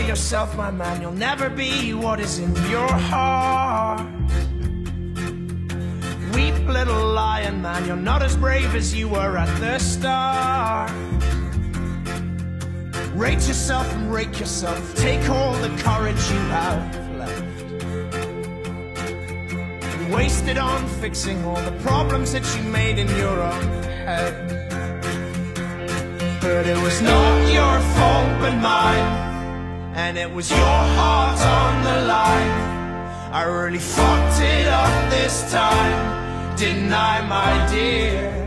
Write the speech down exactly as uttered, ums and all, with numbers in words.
worry yourself, my man, you'll never be what is in your heart. Weep, little lion man, you're not as brave as you were at the start. Rate yourself and rake yourself, take all the courage you have left. Waste it on fixing all the problems that you made in your own head. But it was not your fault but mine, and it was your heart on the line. I really fucked it up this time, didn't I, my dear?